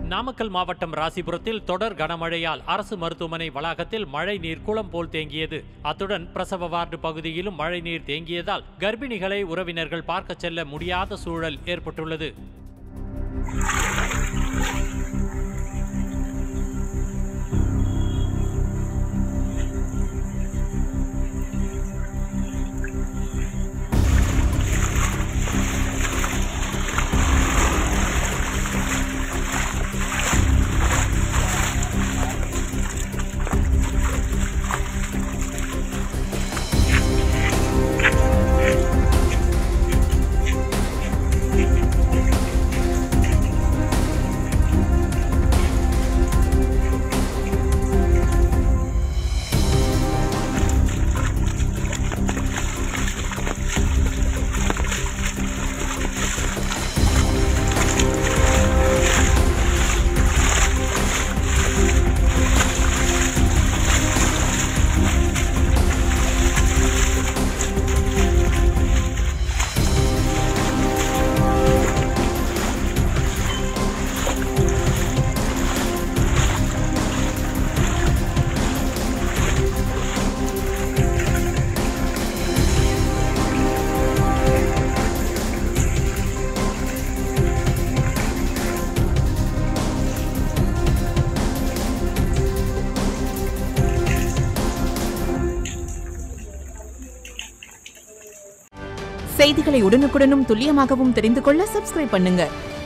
நாமக்கல் மாவட்டம் ராசிபுரத்தில் தொடர் கனமழையால் அரசு மருத்துவமனை வளாகத்தில் மழைநீர் குளம் போல் தேங்கியது. அத்துடன் பிரசவ வார்டு பகுதியிலும் மழைநீர் தேங்கியதால் கர்ப்பிணிகளை உறவினர்கள் பார்க்க செல்ல முடியாத சூழல் ஏற்பட்டுள்ளது. செய்திகளை உடனுக்குடனும் துல்லியமாகவும் தெரிந்து கொள்ள சப்ஸ்கிரைப் பண்ணுங்க.